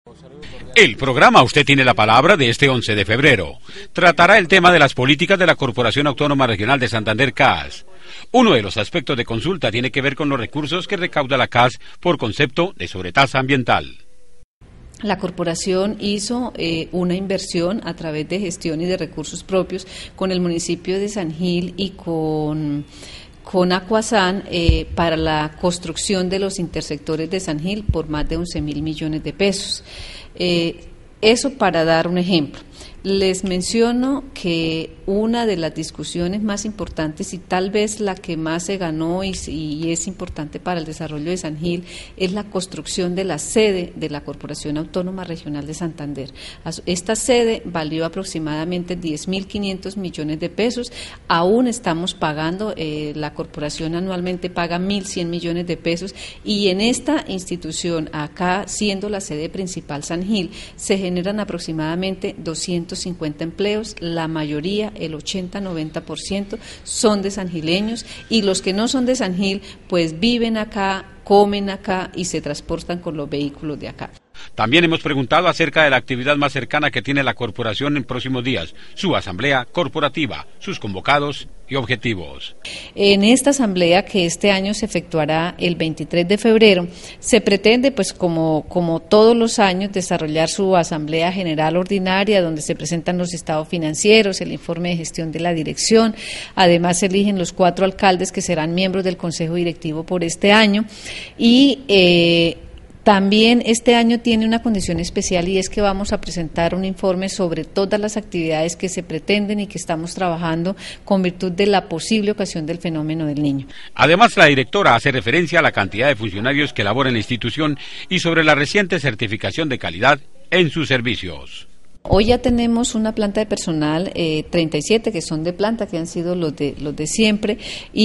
El programa Usted tiene la palabra de este 11 de febrero tratará el tema de las políticas de la Corporación Autónoma Regional de Santander CAS. Uno de los aspectos de consulta tiene que ver con los recursos que recauda la CAS por concepto de sobretasa ambiental. La corporación hizo una inversión a través de gestión y de recursos propios con el municipio de San Gil y con Acuazán para la construcción de los intersectores de San Gil por más de 11.000 millones de pesos. Eso para dar un ejemplo. Les menciono que una de las discusiones más importantes y tal vez la que más se ganó y es importante para el desarrollo de San Gil es la construcción de la sede de la Corporación Autónoma Regional de Santander. Esta sede valió aproximadamente 10.500 millones de pesos. Aún estamos pagando, la corporación anualmente paga 1.100 millones de pesos y en esta institución, acá siendo la sede principal San Gil, se generan aproximadamente 250 empleos, la mayoría, el 80-90%, son de sangileños y los que no son de San Gil, pues viven acá, comen acá y se transportan con los vehículos de acá. También hemos preguntado acerca de la actividad más cercana que tiene la corporación en próximos días, su asamblea corporativa, sus convocados y objetivos. En esta asamblea que este año se efectuará el 23 de febrero, se pretende, pues como todos los años, desarrollar su asamblea general ordinaria, donde se presentan los estados financieros, el informe de gestión de la dirección. Además, se eligen los 4 alcaldes que serán miembros del consejo directivo por este año y también este año tiene una condición especial y es que vamos a presentar un informe sobre todas las actividades que se pretenden y que estamos trabajando con virtud de la posible ocasión del fenómeno del Niño. Además, la directora hace referencia a la cantidad de funcionarios que labora en la institución y sobre la reciente certificación de calidad en sus servicios. Hoy ya tenemos una planta de personal, 37 que son de planta, que han sido los de siempre,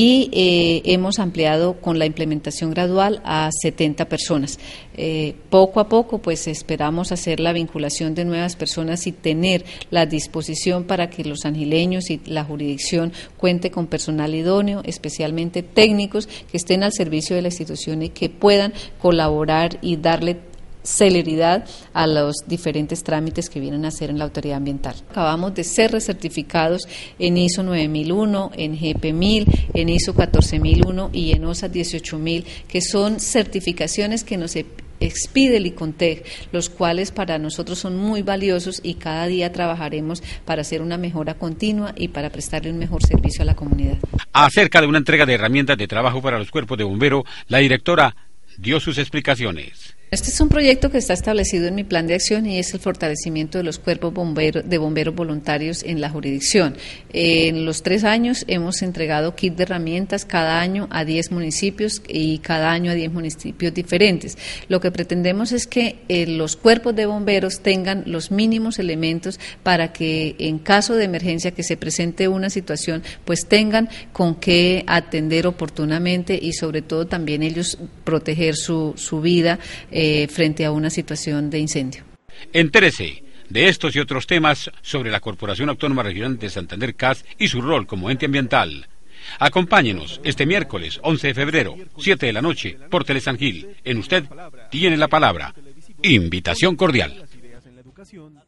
y hemos ampliado con la implementación gradual a 70 personas. Poco a poco, pues esperamos hacer la vinculación de nuevas personas y tener la disposición para que los sangileños y la jurisdicción cuente con personal idóneo, especialmente técnicos que estén al servicio de la institución y que puedan colaborar y darle celeridad a los diferentes trámites que vienen a hacer en la autoridad ambiental. Acabamos de ser recertificados en ISO 9001, en GP 1000, en ISO 14001 y en OSA 18000, que son certificaciones que nos expide el ICONTEC, los cuales para nosotros son muy valiosos y cada día trabajaremos para hacer una mejora continua y para prestarle un mejor servicio a la comunidad. Acerca de una entrega de herramientas de trabajo para los cuerpos de bomberos, la directora dio sus explicaciones. Este es un proyecto que está establecido en mi plan de acción y es el fortalecimiento de los cuerpos de bomberos voluntarios en la jurisdicción. En los 3 años hemos entregado kit de herramientas cada año a 10 municipios y cada año a 10 municipios diferentes. Lo que pretendemos es que los cuerpos de bomberos tengan los mínimos elementos para que en caso de emergencia que se presente una situación, pues tengan con qué atender oportunamente y sobre todo también ellos proteger su vida frente a una situación de incendio. Entérese de estos y otros temas sobre la Corporación Autónoma Regional de Santander CAS y su rol como ente ambiental. Acompáñenos este miércoles 11 de febrero, 7 de la noche, por Tele San Gil. En Usted tiene la palabra. Invitación cordial.